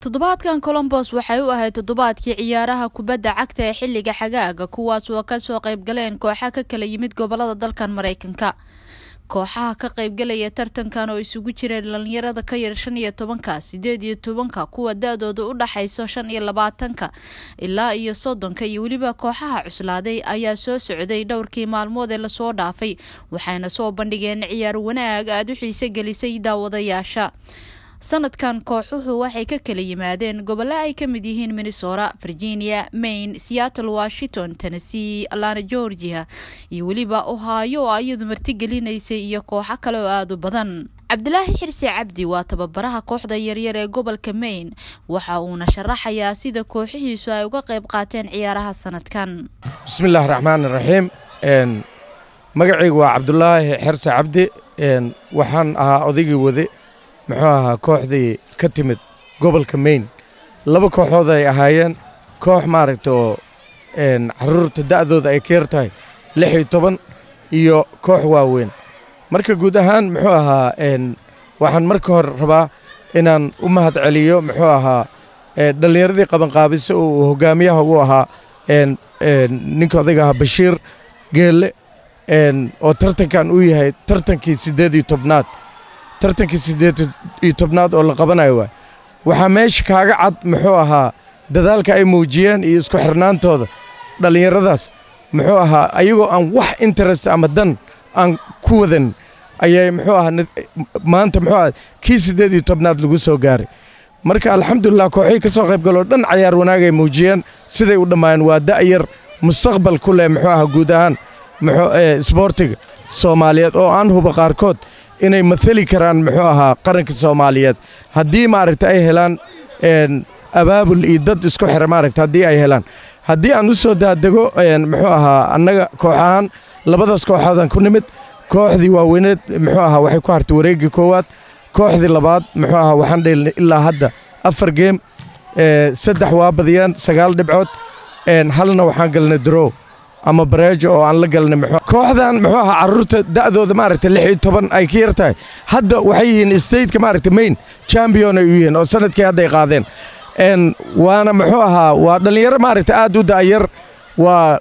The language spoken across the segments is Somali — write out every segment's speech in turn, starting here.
toddobaadkan Columbus waxay u ahayd toddobaadkii ciyaaraha kubadda cagta ee xilliga xagaaga kuwaas oo ka soo qayb galeen kooxaha ka kala yimid gobolada dalkan Mareykanka. Kooxaha ka qayb galaya tartankan oo isugu jiray dhalinyarada ka yar 15ka 18ka kuwa daadooda u dhaxayso 25ka ilaa iyo 30ka iyo waliba kooxaha cuslaaday ayaa soo socday dhowrkii maalmood ee la soo dhaafay waxayna soo bandhigeen ciyaar wanaag aad u xiiso gelisay daawadayaasha. sanadkan kooxuhu waxay ka kala yimaadeen gobolada ay ka mid yihiin Minnesota, Virginia, Maine, Seattle, Washington, Tennessee, Atlanta, Georgia iyo waliba Ohio ayadu marti gelinaysay iyo kooxo kale oo aad u badan. Cabdulaahi Xirsi Cabdi waa tababaraha kooxda yaryar ee gobolka Maine waxa uu na sharaxayaa sida kooxihiisu ay uga qayb qaateen ciyaaraha sanadkan. Bismillahir Rahmaanir Rahiim. magacaygu waa Cabdulaahi Xirsi Cabdi waxaan ahaa odaygii wade muxuu ahaa kooxdii ka timid gobolka Maine laba kooxood ay ahaayeen koox maaragtay caruurta da'dooda ay ka yartahay 16 iyo koox waaweyn marka guud ahaan muxuu ahaa waxaan marka hore rabaa inaan u mahad celiyo muxuu ahaa dhalinyaradii qaban qaabisa oo hogaamiyaha u ahaa ninka odayga ahaa Bashiir Geelle oo tartankan uu yahay tartankii 18aad tartankii 18aad oo la qabanayo waxa meesha kaaga cad muxuu ahaa dadaalka ay muujiyeen iyo isku xirnaantooda dhalinyaradaas muxuu ahaa ayagoo aan wax interest ama dan aan ku wadan ayay muxuu ahaa maanta muxuu ahaa kii 18aad lagu soo gaaray marka alxamdulillah kooxay ka soo qayb galo dhan ciyaar wanaag ay muujiyeen siday u dhamaan waa da'yar mustaqbal ku leh muxuu ahaa guud ahaan muxuu sportiga Soomaaliyeed oo aan huba qaarkood inay mathali karaan muxuu ahaa qaranka Soomaaliyeed haddii maaragtay ay helaan abaabul iyo dad isku xir maaragtay haddii ay helaan haddii aan u soo daadego muxuu ahaa annaga kooxahan labadaas kooxood ku nimid kooxdii waaweyneed muxuu ahaa waxay ku hartay wareegii koowaad kooxdii labaad muxuu ahaa waxaan dheelnay ilaa hadda 4 game 3 waa badiyaan 9 dhibcood halna waxaan galnay draw ama bareejo oo aan la galnay kooxdan muxuu ahaa caruurta da'dooda maaragtay 16 ay ka yartahay hadda waxay yihiin state-ka maaragtay Maine champion ay yihiin oo sanadkii hadda ay qaadeen waana muxuu ahaa waa dhalinyaro maaragtay aad u daayar waa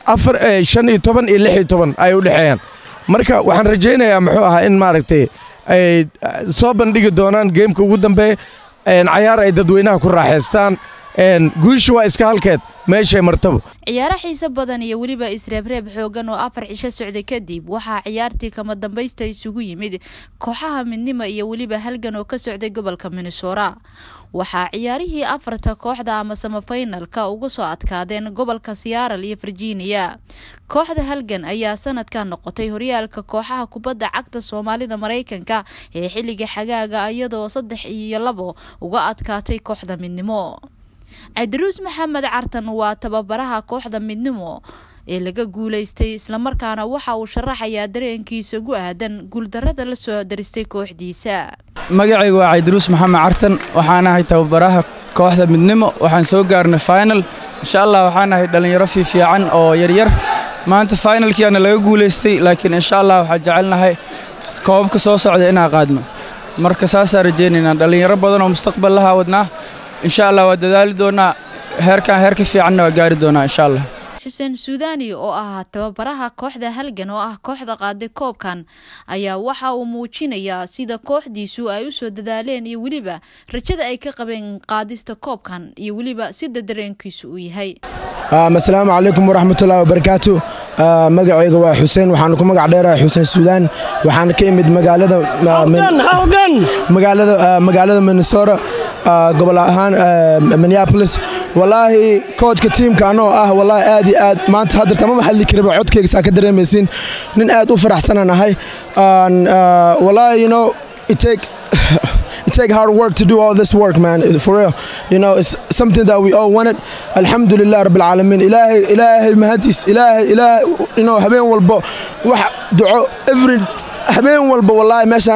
15 iyo 16 ay u dhaxeeyaan marka waxaan rajaynayaa muxuu ahaa in maaragtay ay soo bandhigi doonaan game-ka ugu dambeeya ciyaar ay dadweynaha ku raaxeystaan guushu waa iska halkeed meeshay martabo ciyaaro xiiso badan iyo waliba isreebreeb xoogan oo 4 cisho socday kadib waxa ciyaartii kama dambaysta isugu yimid kooxaha midnimo iyo waliba halgan oo ka socday gobolka Minnesota waxa ciyaarihii 4 kooxda ama semifinalka ugu soo adkaadeen gobolka Seattle iyo Virginia kooxda halgan ayaa sanadkan noqotay horyaalka kooxaha kubadda cagta Soomaalida Mareykanka ee xilliga xagaaga iyadoo 3 iyo 2 uga adkaatay kooxda midnimo. Idris Maxamed Cartan waa tababaraha kooxda midnimo ee laga guuleystay isla markaana waxa uu sharaxayaa dareenkiisa ugu aadan guuldarrada la soo daristay kooxdiisa. magacaygu waa Idris Maxamed Cartan waxaan ahay tababaraha kooxda midnimo waxaan soo gaarnay final insha Allah waxaan ahay dhalinyaro fiican oo yaryar maanta finalkii ana laga guuleystay laakiin insha Allah waxa jecelnahay koobka soo socda inaan qaadno marka saas rajeynayna dhalinyaro badan oo mustaqbal laha wadnaa إن شاء الله ودادالي دونا هيركا في عنا وقاري دونا إن شاء الله. حسين سوداني oo ah tababaraha kooxda halgan oo ah kooxda qaaday koobkan ayaa waxa uu muujinayaa sida kooxdiisu ay u soo dadaaleen iyo waliba rajada ay ka qabeen qaadista koobkan iyo waliba sida dareenkiisu u yahay. Assalaamu calaykum waraxmatullaahi wabarakaatuh. magacayga waa Xuseen waxaan ku magac dheerahay Xuseen Suudaan waxaan ka imid magaalada Minnesota gobol ahaan Minneapolis wallaahi coachka teamka anoo ah wallaahi aad iyo aad maanta hadda tama maxalli karaba codkayga saa ka dareemaysin nin aad u faraxsananahay wallaahi you know it take hard work to do all this work man for real you know it's something that we all wanted alhamdulillah rabbil alamin ilahi mahadis ilahi you know habeen walbo wax duco every habeen walba wallahi meeshan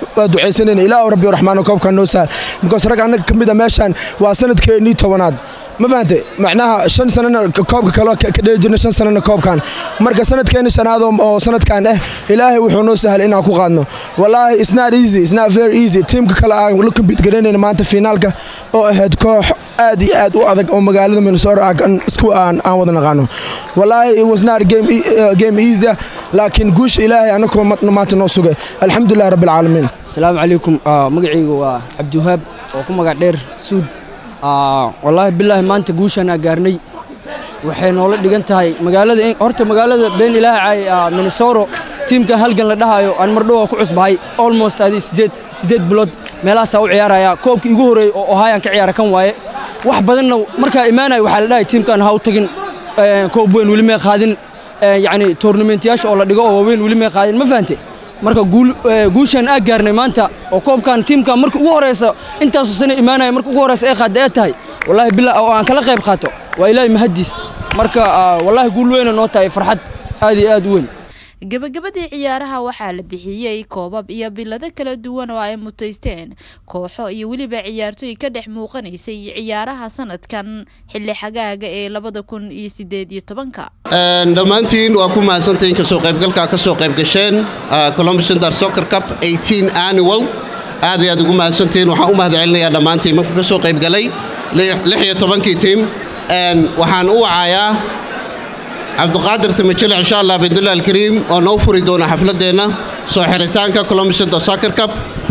duceysanayna ilaahu rabbi raxmaan koobka noo saar because rag anaga kamid ah meeshan waa sanadkeennii 10aad ma fahamtay macnaha 5 sanana koobka kale ka dheeli jirnay 5 sanana koobkan marka sanadkeena shanaad oo sanadkan ilaahay wuxuu noo sahlay inaan ku qaadno wallahi it's not easy, it's not very easy. Teamka kale aan la compete gareynayna maanta finaalka oo ahayd koox aad iyo aad u adag oo magaalada Minnesota isku aan wada naqaano wallahi it was not game easy laakiin guush ilaahay anako maanta noo sugay alxamdulillah rabbil caalamiin. Assalaamu calaykum magacaygu waa Cabdiwahaab oo ku magac dheer Suud wallahi billahi maanta guushan aan gaarnay waxay noola dhigan tahay magaalada horta magaalada been ilaahay Minnesota teamka halgan la dhahayo aan mardhow ku cusbahay almost 8 bilood meelahaas u ciyaaraya koobkii ugu horeeyay oo Ohio ka ciyaar kan waaye wax badanna marka iimaanay waxa la dhahay teamkan ha u tagin koob weyn wali ma qaadin yani tournamentayaasha oo la dhigo oo weyn wali ma qaadin ma fahamtay marka guushan aan gaarnay maanta oo koobkan teamka markii ugu horeysa intaas sano iimaanay markii ugu horeysa ay qaad tahay wallahi billahi oo aan kala qayb qaato waa ilaahay mahadiis marka wallahi guul weyn oo tahay farxad aad iyo aad weyn. gabagabadii ciyaaraha waxaa la bixiyay koobab iyo bilado kala duwan oo ay mutaysteen kooxo iyo waliba ciyaartoy ka dhex muuqanaysay ciyaaraha sanadkan xilli xagaaga ee 2018 dhamaantiin waa ku mahadsantahay ka soo qaybgalka ka soo qayb gasheen Columbus Inter Soccer Cup 18 annual aad iyo aad ugu mahadsantahay waxaan u mahadcelinayaa dhamaantiin marka ka soo qayb galay 16 team waxaan u wacayaa Abdulqaadir Tamajil insha Allah bidillah al-Karim oo noo furi doona xafladeena soo xiritaanka Columbus Inter Soccer Cup.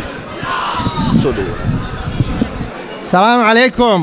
Salaamu calaykum.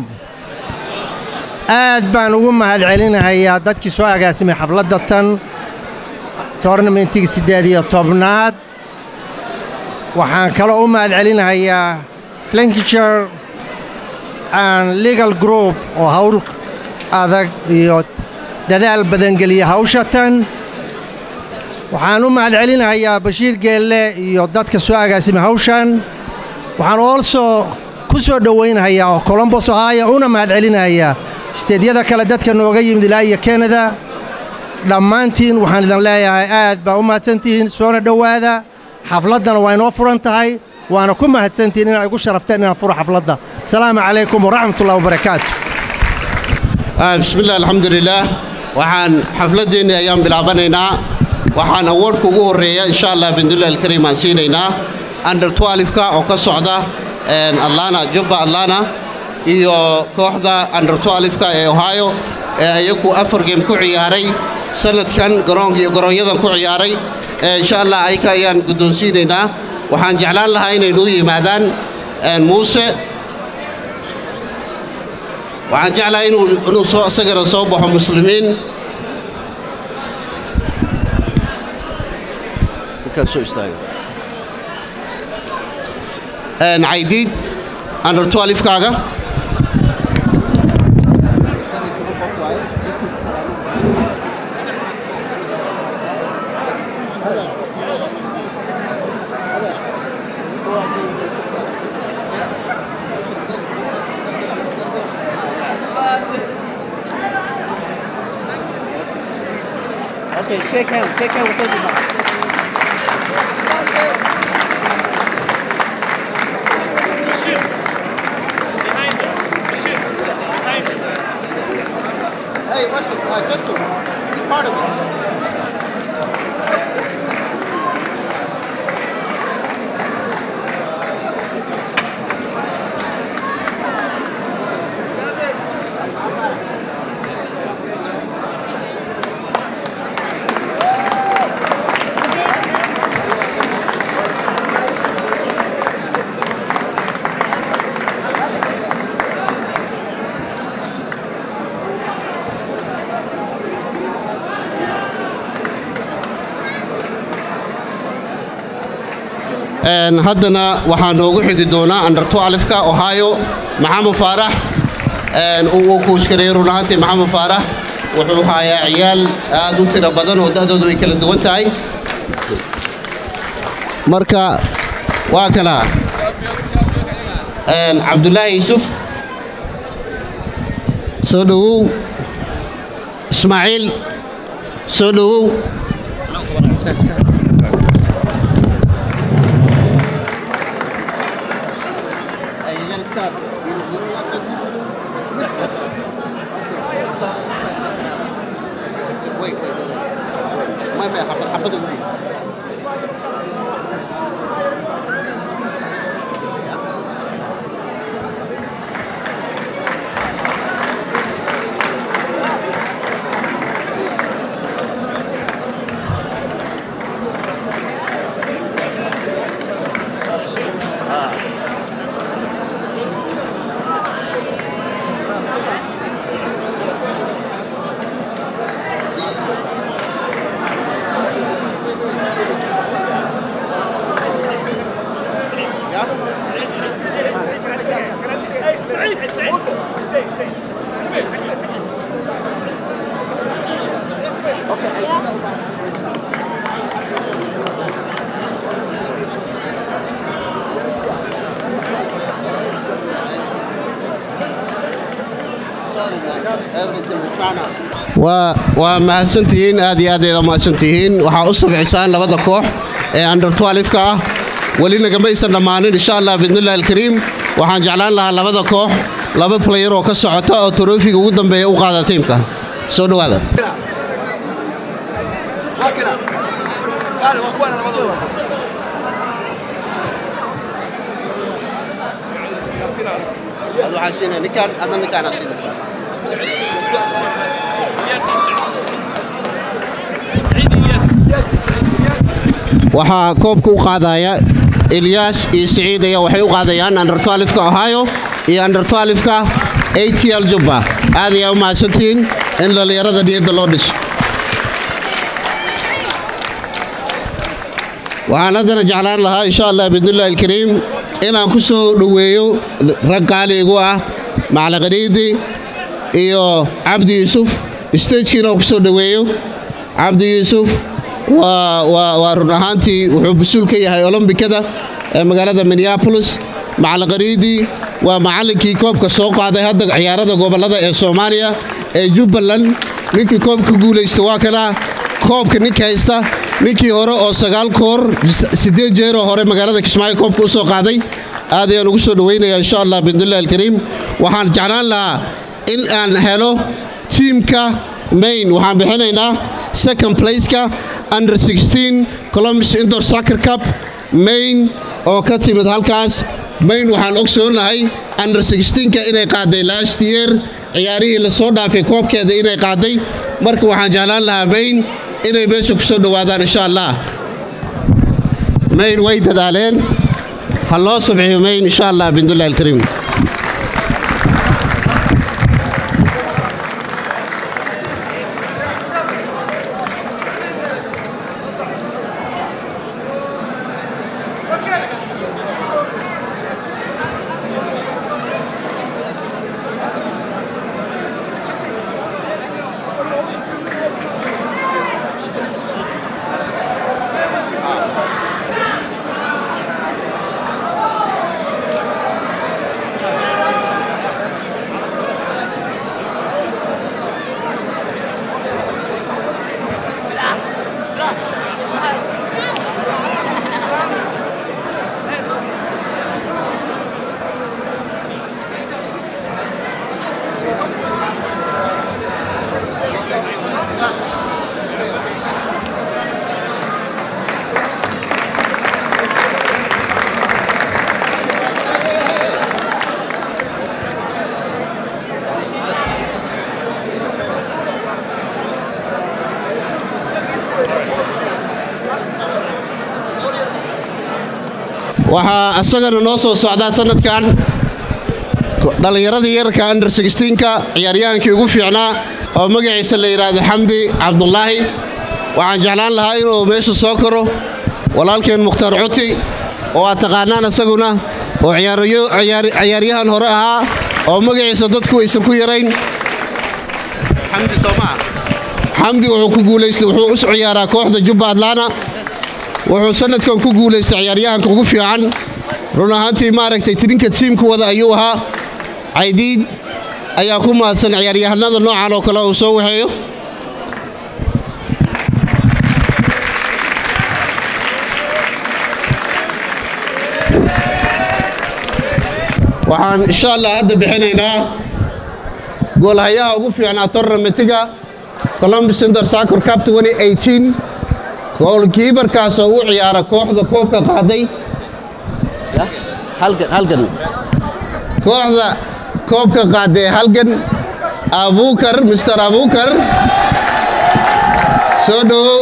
aad baan ugu mahadcelinayaa dadkii soo agaasimay xafladda tan tournamentiga 18aad waxaan kale u mahadcelinayaa Flankshire and Legal Group oo hawl adag iyo dadaal badan geliya hawshatan waxaan u mahadcelinayaa Bashiir Geelle iyo dadka soo agaasimay hawshan waxaan also ku soo dhaweynayaa oo Columbus Ohio una mahadcelinayaa steedyada kale dadka nooga yimid ilaa iyo Canada dhammaantiin waxaan idin leeyahay aad baa u mahadsantihiin soo dhawaada xafladana waa inoo furan tahay waana ku mahadsantihiin inaad igu sharafteen inaan furo xafladda salaamu calaykum waraxmatullaahi wabarakaatuh. bismillah alxamdulilah waxaan xafladeena ayaan bilaabanaynaa waxaan awardka ugu horeeya insha Allah bidillah al-Karim aan siinaynaa under 12 ka oo ka socda Atlanta Jubba Atlanta iyo kooxda under 12 ka ee Ohio ayagu 4 game ku ciyaaray sanadkan garoonyadan ku ciyaaray insha Allah ay ka ayaan guddoonsiinaynaa waxaan jeclaan lahaa inay noo yimaadaan Muuse waxaan jeclahay inuu soo asagana soo baxo muslimiin ka soo istaago عيديد under 12 kaaga Okay, shake hands with everybody. Hey, watch this. Just part of it. haddana waxaa noogu xigi doonaa under 12 ka Ohio Maxamed Faarax uu kuuskareeyo runaantii Maxamed Faarax wuxuu hayaa ciyaal aad u tiro badan oo dadoodu ay kala duwan tahay marka waa kana Cabdullaahi Yusuf soo dhawow Ismaaciil soo dhawow Wait. ما حفظ waa mahadsantihiin aad iyo aad ayda mahadsantihiin waxaa u sabcisaan labada koox ee under 12 ka ah wali nagamaysan dhammaanin insha Allah bidnillahi alkariim waxaan jeclaan lahaa labada koox laba player oo ka socota oo trophiga ugu dambeeya u qaada teamka soo dhawaada waxaa koobka u qaadaya Ilyas iyo Saciid ayaa waxay u qaadayaan under 12 ka Ohio iyo under 12 ka ATL Jubba aad ayaa u mahadsantihiin in dhalinyarada niyadda loo dhiso waxaan haddana jeclaan lahaa insha Allah bidnillahi alkariim inaan ku soo dhaweeyo rag qaaligu ah Macalin Qaniidi iyo Cabdi Yuusuf stage-kiina ku soo dhaweeyo Cabdi Yuusuf waa run ahaantii wuxuu basuul ka yahay Olombikada ee magaalada Minneapolis Macalin Qaniidi waa macallinkii koobka soo qaaday hadda ciyaarada gobolada ee Soomaaliya ee Jubbaland ninkii koobka guuleystay waa kana koobka ninka haysta ninkii hore oo 9 koor 8 jeer hore magaalada Kismaayo koobka u soo qaaday aad ayaan ugu soo dhaweynayaa insha Allah bidnillahi alkariim waxaan jeclaan lahaa in aan helo teamka main waxaan bixinaynaa second place-ka under 16 Columbus Indoor Soccer Cup main oo ka timid halkaas main waxaan ogsoonahay under 16-ka inay qaaday last year ciyaarihii la soo dhaafay koobkeeda inay qaaday marka waxaan jeclaan lahaa main inay meesha ku soo dhawaadaan insha Allah main way dadaaleen hallo sabciyo main insha Allah bidnillahi alkariim waxaa asagana noo soo socdaa sanadkan dhalinyarada yarka under 16-ka ciyaaryahankii ugu fiicnaa oo magaciisa la yiraahdo Xamdi Cabdullaahi waxaan jeclaan lahaa inuu meesha soo karo walaalkeen Mukhtaar Cuti oo aad taqaanaan asaguna oo ciyaaryahan hore ahaa oo magaciisa dadku aysan ku yarayn Xamdi Soomaa Xamdi wuxuu ku guuleystay wuxuu u ciyaaraa kooxda Jubba Atlanta wuxuu sanadkan ku guuleystay ciyaaryahanka ugu fiican run ahaantii maaragtay tirinka teamka wada ayuu ahaa Caydiid ayaa ku mahadsan ciyaaryahanada noocan oo kale uu soo waxeeyo waxaan insha Allah hadda bixinaynaa goolhayaha ugu fiicnaa tournamentiga Columbus Inter Soccer Cup 2018 goalkeeperkaas oo u ciyaara kooxda koobka qaaday halgan kooxda koobka qaaday halgan Abukar Mr. Abukar soo dhawow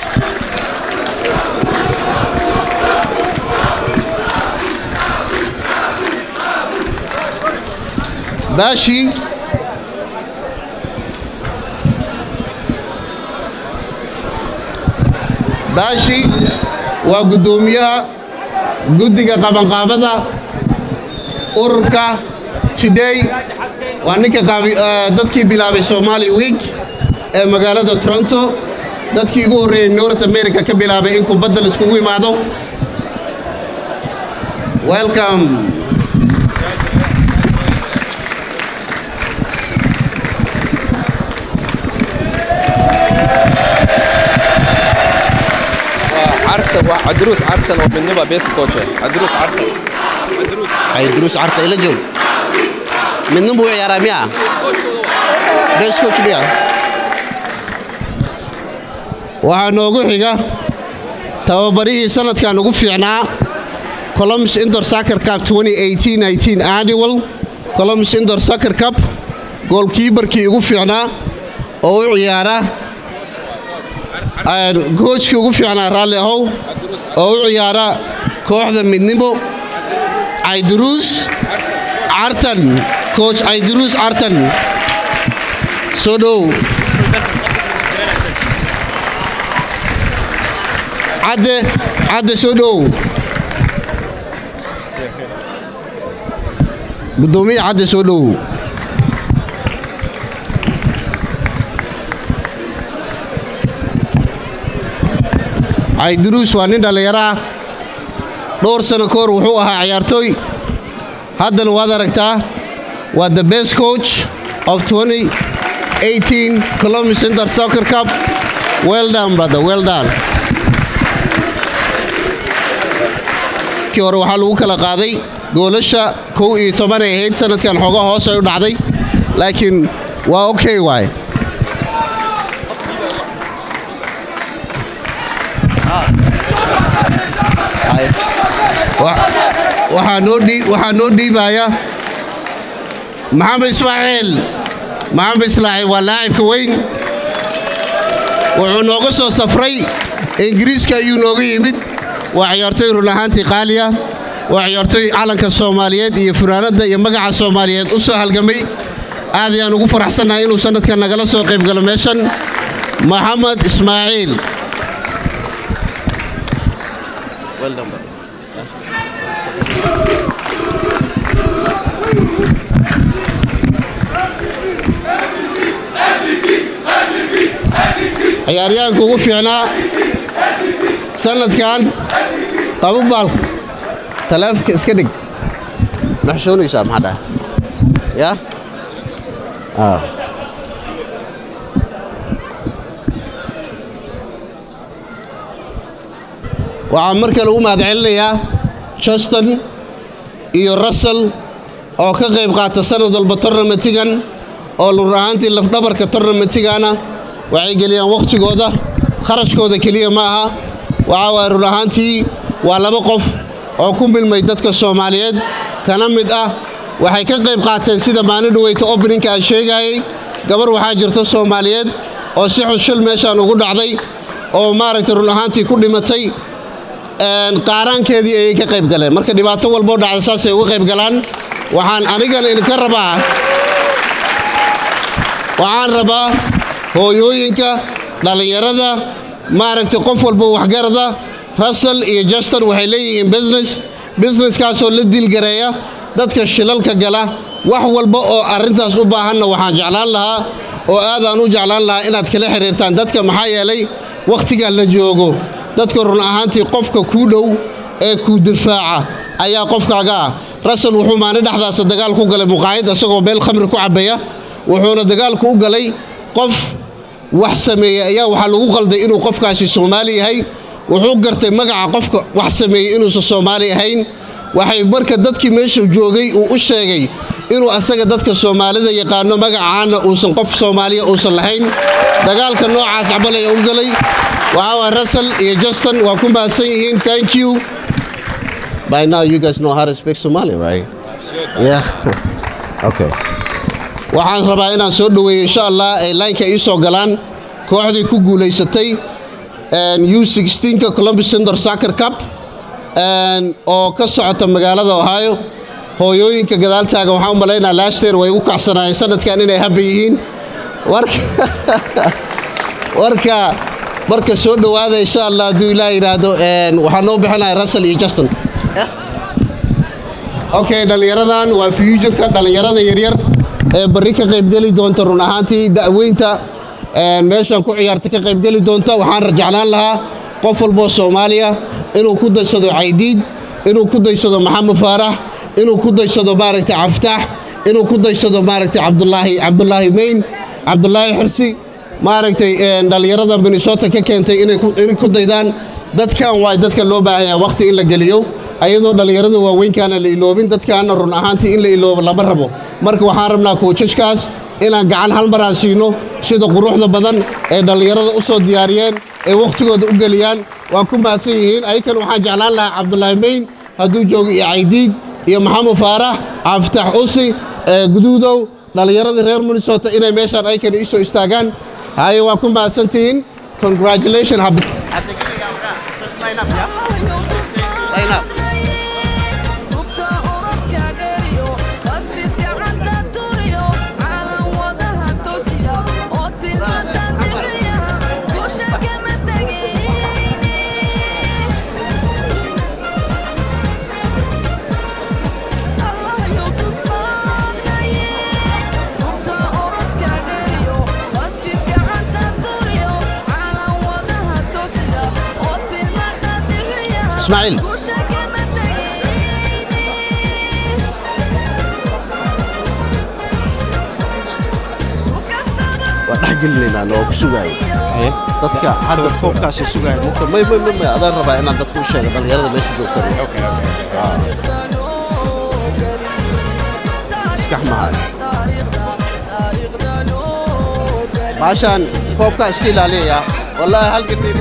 Bashi waa gudoomiyaha guddiga qabanqaabada ururka Today waa ninka dadkii bilaabay Somali Week ee magaalada Toronto dadkii ugu horeeyay North America ka bilaabay in kubadda la iskugu yimaado welcome عدروس عرتن وبالنبا بيس كوتشر عدروس عرتن إلى جو من نبو يا راميا بيس كوتش بيا وعنوجو حاجة توابريه سنة كانوا قفينا Columbus Indoor Soccer Cup 2018-19 annual Columbus Indoor Soccer Cup goalkeeper كي قفينا أو عيارة coachkii ugu fiicnaa raalli ahow oo u ciyaara kooxda midnimo Aydruus Cartan coach Aydruus Cartan soo dhow cadde soo dhow gudoomiye cadde soo dhow Aydruus waa nin dhalinyaro dhowr sano ka hor wuxuu ahaa ciyaartooy haddana waad aragtaa waa the best coach of 2018 Columbus Inter Soccer Cup well done brother well done kii hore waxaa lagu kala qaaday goolasha 11 ay ahayd sanadkan xoogaa hoos ay u dhacday laakiin waa okay waay waxaa noo dhiibaya Maxamed Ismaaciil waa laacibka weyn wuxuu nooga soo safray Ingiriiska ayuu nooga yimid waa ciyaartooy run ahaantii qaaliya waa ciyaartooy calanka Soomaaliyeed iyo fanaanada iyo magaca Soomaaliyeed u soo halgamay aad ayaan ugu faraxsanahay inuu sanadkan nagala soo qayb galo meeshan Maxamed Ismaaciil well done ciyaaryahanka ugu fiicnaa sanadkan qabaalka taleefanka iska dhig maxshoonaysaa maxaa ya waxaan mar kale u mahadcelinayaa Justin iyo Russell oo ka qayb qaata sanad walba tournamentigan oo lur ahaantii lafdhabarka tournamentigana waxay geliyaan waqtigooda kharashkooda kaliya ma aha waxa run ahaantii waa laba qof oo ku milmay dadka Soomaaliyeed kana mid ah waxay ka qayb qaateen sida maalin dhaweyta opening aan sheegay gabar waxaa jirto Soomaaliyeed oo si xushul meeshan ugu dhacday oo maaragtay run ahaantii ku dhimatay qaaraankeedii ay ka qayb galeen marka dhibaato walba dhacday saas ay uga qayb galaan waxaan anigana idinka rabaa hooyooyinka dhalinyarada maaragtay qof walba waxgarada Russell iyo Justin waxay leeyihiin business kaasoo la dilgareeya dadka shilalka gala wax walba oo arintaas u baahanna waxaan jeclaan lahaa oo aadaan u jeclaan lahaa inaad kala xiriirtaan dadka maxaa yeelay waqtiga la joogo dadka run ahaantii qofka ku dhow ee ku difaaca ayaa qofkaaga Russell wuxuu maalin dhaxdaas dagaal ku galay muqaayad asagoo beel khamri ku cabaya wuxuuna dagaalku u galay qof wax sameeyay ayaa waxa lagu qalday inuu qofkaasi Soomaali yahay wuxuu gartay magaca qofka wax sameeyay inuu Soomaali ahayn waxay marka dadkii meesha joogay uu u sheegay inuu asaga dadka Soomaalida yaqaano magacaana uusan qof Soomaaliya uusan lahayn dagaalka noocaas cabalay u galay waa Russell iyo Justin waa ku mahadsan yihiin thank you by now you guys know how to speak Somali right yeah okay waxaan rabaa inaan soo dhaweeyo insha Allah ay line-ka ii soo galaan kooxdii ku guuleysatay U16 Columbus Center Soccer Cup oo ka socota magaalada Ohio hooyooyinka gadaaltaaga waxaan u maleynayaa last year way ugu kacsanaayeen sanadkan inay happy yihiin marka soo dhawaada insha Allah haduu Ilaahay yiraahdo waxaan noo bixinayaa Russell iyo Justin okay dhalinyaradan waa future-ka dhalinyarada yaryar ee bari ka qayb gali doonta run ahaantii da'weynta meeshan ku ciyaarta ka qayb gali doonta waxaan rajaclaan lahaa qof walba Soomaaliya inuu ku daysado Caydiid inuu ku daysado Maxamed Faarax inuu ku daysado maaragtay Aftax inuu ku daysado maaragtay Cabdullaahi Mayn Cabdullaahi Xirsi maaragtay dhalinyarada Minnesota ka keentay inay ku daydaan dadkan waa dadka loo baahan yahay waqti in la geliyo ayadoo dhalinyarada waaweynkaana la iloobin dadkaana run ahaantii in la iloobo lama rabo marka waxaan rabnaa coachashkaas inaan gacan hal mar aan siino sida quruxda badan ee dhalinyarada u soo diyaariyeen ee waqtigooda u galiyaan waan ku mahadsan yihiin ayakan waxaan jeclaan lahaa Cabdullaahi Mayn hadduu joogo iyo Caydiid iyo Maxamed Faarax Aftax Usi guduudow dhalinyarada reer Minnesota inay meeshaan ayakan ii soo istaagaan haye waan ku mahadsantihiin congratulations habit just line up yeah line up إسماعيل وحق لنا لو بسوقي dadka hadda foobkaas sugay mumkin ma adaan rabaa inaan dadku u sheego dhalinyarada meesha joogta okay iskax mahay baashan foobkaas ka ilaaliya wallahi hal gabdhi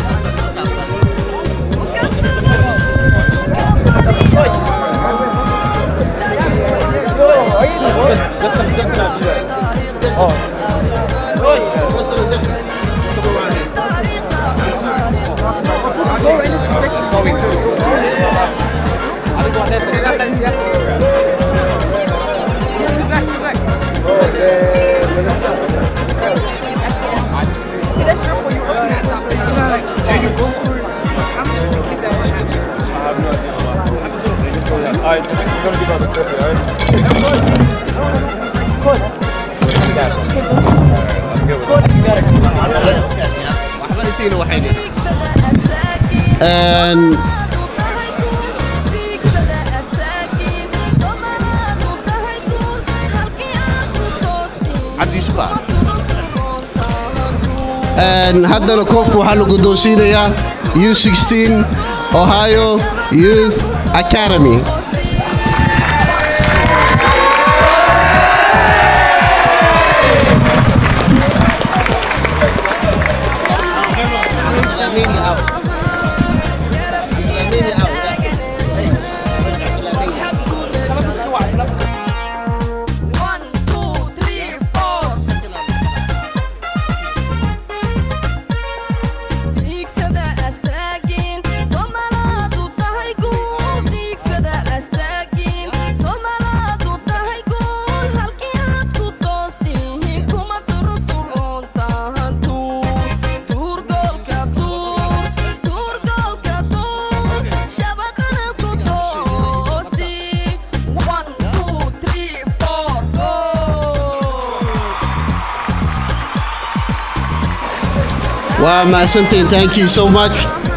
haddana koobka waxaa la guddoonsiinayaa U16 Ohio Youth Academy Wow, Masantin, thank you so much.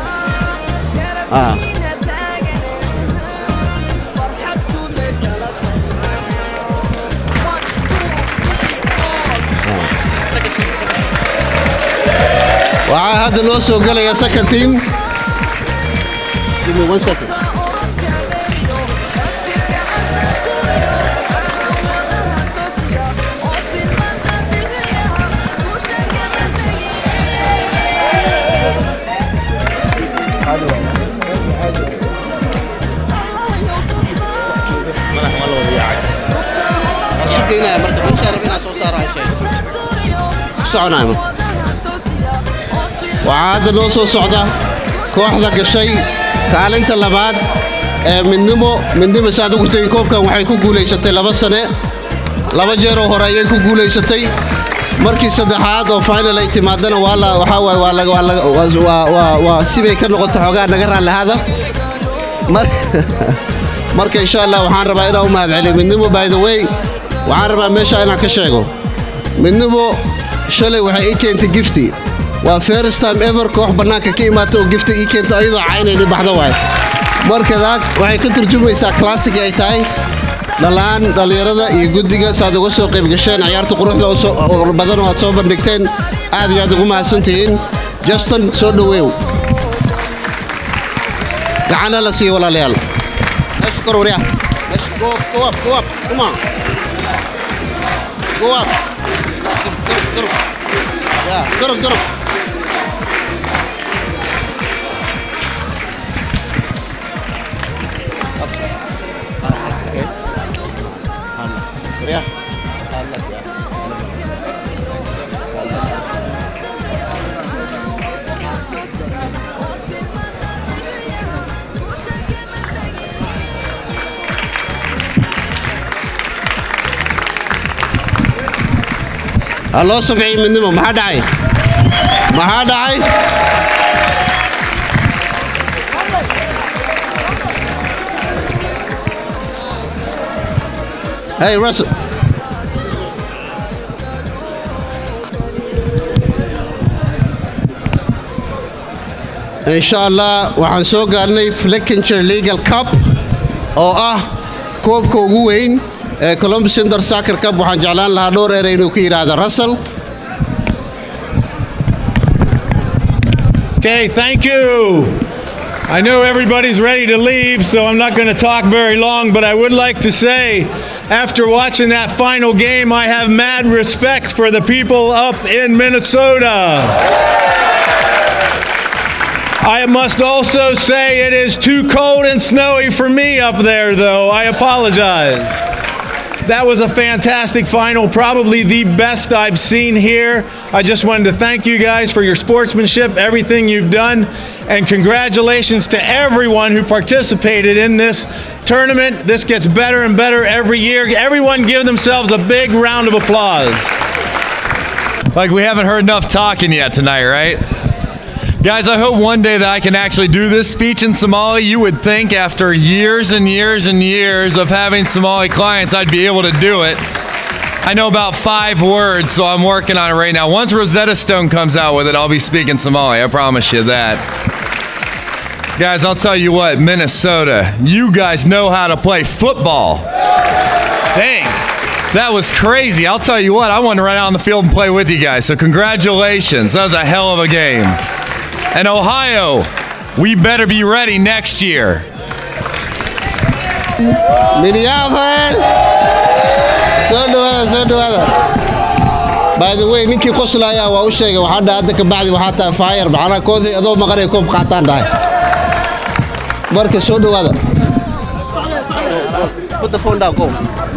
وهذا نوصل قال يا second team. Give me 1 second. geynaya marka meesha rab inaan soo saaro ay sheeg soconayo waxaa hadda noo soo socda kooxda gashay kaalinta labaad ee midnimo saad ugu tagay koobkan waxay ku guulaysatay 2 sane 2 jeer oo hore ayay ku guulaysatay markii saddexaad oo final ay timaadana waxa waa sibay ka noqotay xogaa naga raalahaada marka insha Allah waxaan rabaa inaan u mahadceliyo midnimo by the way waxaan rabaa meesha inaan ka sheego midnimo shalay waxay ii keentay gifti waa first time ever koox banaanka ka imaato oo gifti ii keentay ayadoo caynayna baxda waay marka waxay ka turjumaysaa classic ay tahay dhalaan dhalinyarada iyo guddiga saad uga soo qayb gasheen ciyaarta quruxda oo badan oo aad soo bandhigteen aad iyo aad ugu mahadsantihiin Justin soo dhaweew gacana la siiyo walaalayaal ashkar wariya go up come on go up yeah durug Yeah. الله سبعين منهم ما حد عاي Hey Russell إن شاء الله waxaan soo gaarnay Flickinger Legal Cup oo ah koobka ugu weyn ee Columbus Center Soccer Cup waxaan jeclaan lahaa dhowr eray inuu ku yiraahdo Russell. Okay, thank you. I know everybody's ready to leave, so I'm not going to talk very long, but I would like to say, after watching that final game, I have mad respect for the people up in Minnesota. I must also say it is too cold and snowy for me up there, though. I apologize. That was a fantastic final, probably the best I've seen here. I just wanted to thank you guys for your sportsmanship, everything you've done, and congratulations to everyone who participated in this tournament. This gets better and better every year. Everyone give themselves a big round of applause. Like we haven't heard enough talking yet tonight, right? Guys, I hope one day that I can actually do this speech in Somali. You would think after years and years and years of having Somali clients, I'd be able to do it. I know about 5 words, so I'm working on it right now. Once Rosetta Stone comes out with it, I'll be speaking Somali. I promise you that. Guys, I'll tell you what, Minnesota, you guys know how to play football. Dang, that was crazy. I'll tell you what, I wanted to run out on the field and play with you guys, so congratulations. That was a hell of a game. And Ohio, we better be ready next year. Minneapolis. So do other. By the way, ninkii qoslaya waa u sheegay waxaan hadda ka bacdi waxa taa fire macna koodii adoo maqanay koob qaataan dhahay. Marka soo dhawaada. Put the phone down, go.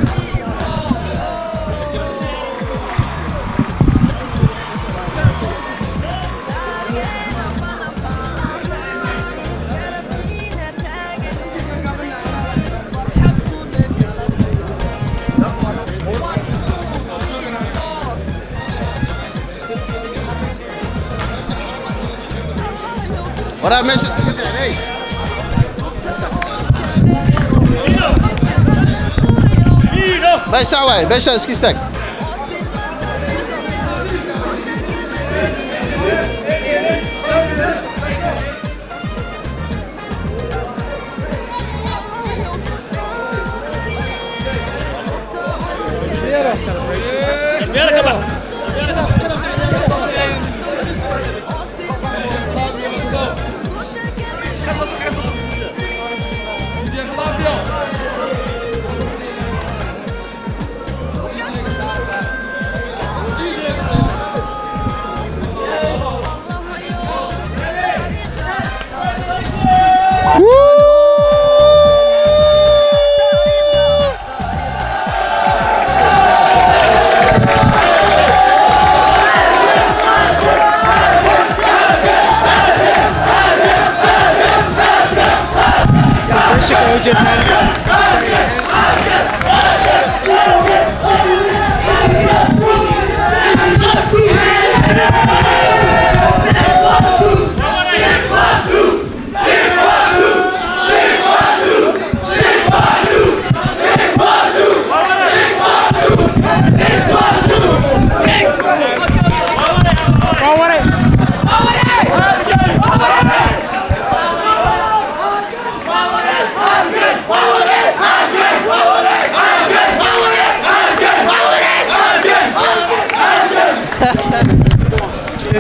Ora meesha secretary meesha waay meesha iska istaag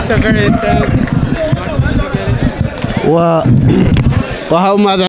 waxaa u mahad